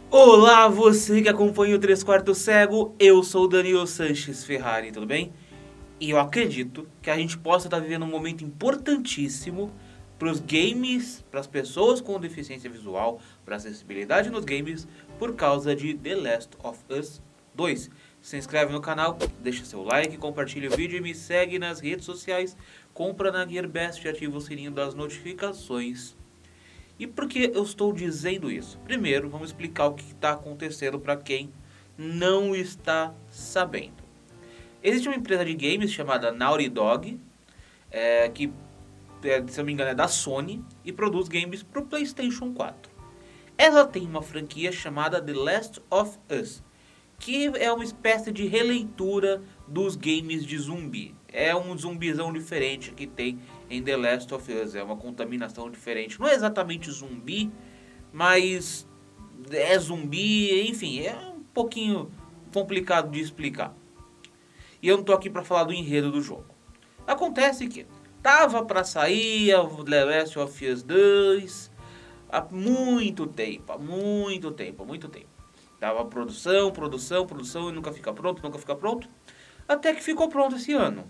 Olá, você que acompanha o 3 Quartos Cego, eu sou o Danilo Sanches Ferrari, tudo bem? E eu acredito que a gente possa estar vivendo um momento importantíssimo para os games, para as pessoas com deficiência visual, para a acessibilidade nos games, por causa de The Last of Us 2. Se inscreve no canal, deixa seu like, compartilha o vídeo e me segue nas redes sociais. Compra na GearBest e ativa o sininho das notificações. E por que eu estou dizendo isso? Primeiro, vamos explicar o que está acontecendo para quem não está sabendo. Existe uma empresa de games chamada Naughty Dog, que, se eu não me engano, é da Sony e produz games para o PlayStation 4. Ela tem uma franquia chamada The Last of Us, que é uma espécie de releitura dos games de zumbi. É um zumbizão diferente que tem em The Last of Us, é uma contaminação diferente. Não é exatamente zumbi, mas é zumbi, enfim, é um pouquinho complicado de explicar. E eu não tô aqui para falar do enredo do jogo. Acontece que tava para sair o The Last of Us 2 há muito tempo, muito tempo. Dava produção e nunca fica pronto. Até que ficou pronto esse ano.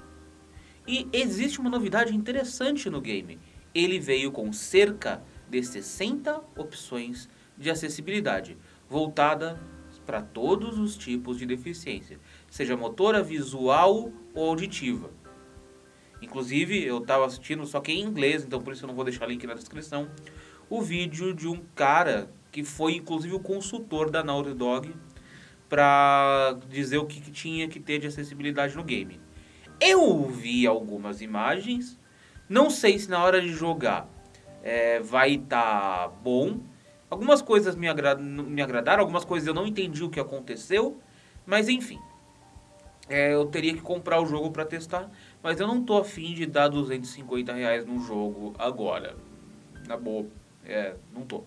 E existe uma novidade interessante no game. Ele veio com cerca de 60 opções de acessibilidade, voltada para todos os tipos de deficiência, seja motora, visual ou auditiva. Inclusive, eu estava assistindo, só que em inglês, então por isso eu não vou deixar link na descrição, o vídeo de um cara que foi inclusive o consultor da Naughty Dog para dizer o que tinha que ter de acessibilidade no game. Eu vi algumas imagens, não sei se na hora de jogar vai estar bom. Algumas coisas me agradaram, algumas coisas eu não entendi o que aconteceu, mas enfim. Eu teria que comprar o jogo para testar, mas eu não tô afim de dar R$ 250 num jogo agora. Na boa, não tô.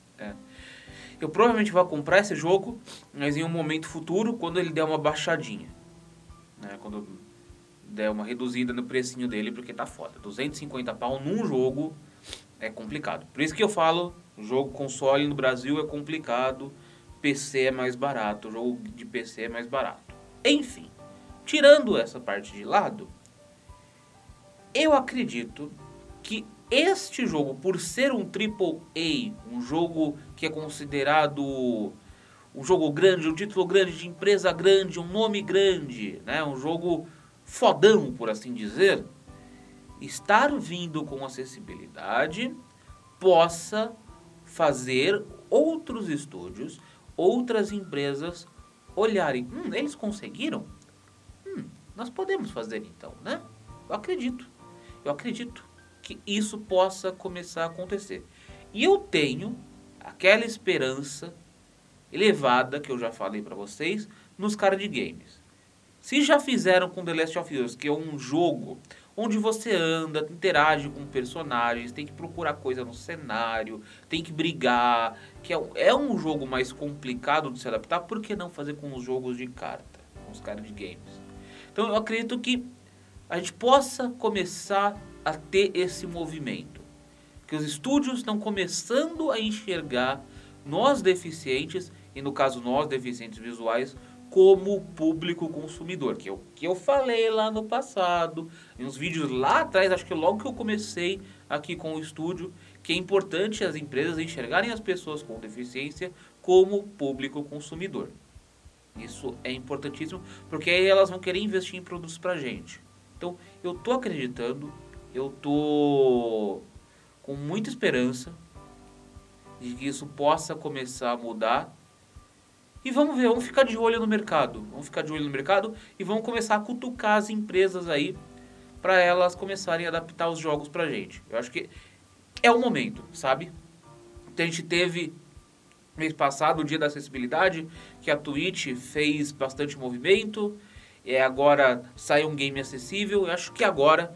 Eu provavelmente vou comprar esse jogo, mas em um momento futuro, quando ele der uma baixadinha. Né? Quando der uma reduzida no precinho dele, porque tá foda. 250 pau num jogo é complicado. Por isso que eu falo, o jogo console no Brasil é complicado, PC é mais barato, o jogo de PC é mais barato. Enfim, tirando essa parte de lado, eu acredito que este jogo, por ser um AAA, um jogo que é considerado um jogo grande, um título grande, de empresa grande, um nome grande, né? Um jogo fodão, por assim dizer, estar vindo com acessibilidade possa fazer outros estúdios, outras empresas olharem, eles conseguiram? Nós podemos fazer então, né? Eu acredito que isso possa começar a acontecer. E eu tenho aquela esperança elevada que eu já falei pra vocês nos card games. Se já fizeram com The Last of Us, que é um jogo onde você anda, interage com personagens, tem que procurar coisa no cenário, tem que brigar, que é um jogo mais complicado de se adaptar, por que não fazer com os jogos de carta, com os card games? Então eu acredito que a gente possa começar a ter esse movimento. Que os estúdios estão começando a enxergar nós deficientes, e no caso nós deficientes visuais, como público consumidor. Que eu falei lá no passado, em uns vídeos lá atrás, acho que logo que eu comecei aqui com o estúdio, que é importante as empresas enxergarem as pessoas com deficiência como público consumidor. Isso é importantíssimo, porque aí elas vão querer investir em produtos pra gente. Então, eu tô acreditando, eu tô com muita esperança de que isso possa começar a mudar. E vamos ver, vamos ficar de olho no mercado. Vamos ficar de olho no mercado e vamos começar a cutucar as empresas aí para elas começarem a adaptar os jogos pra gente. Eu acho que é o momento, sabe? Então, a gente teve mês passado, o dia da acessibilidade, que a Twitch fez bastante movimento. Agora saiu um game acessível. Eu acho que agora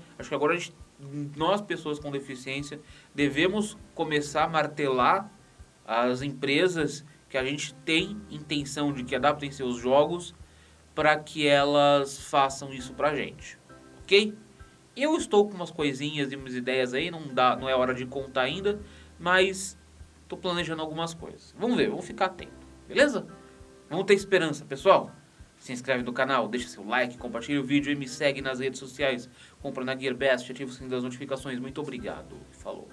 nós, pessoas com deficiência, devemos começar a martelar as empresas que a gente tem intenção de que adaptem seus jogos para que elas façam isso pra gente, ok? Eu estou com umas coisinhas e umas ideias aí, não é hora de contar ainda, mas tô planejando algumas coisas. Vamos ver, vamos ficar atento, beleza? Vamos ter esperança, pessoal. Se inscreve no canal, deixa seu like, compartilha o vídeo e me segue nas redes sociais. Compra na GearBest, ativa o sininho das notificações. Muito obrigado. Falou.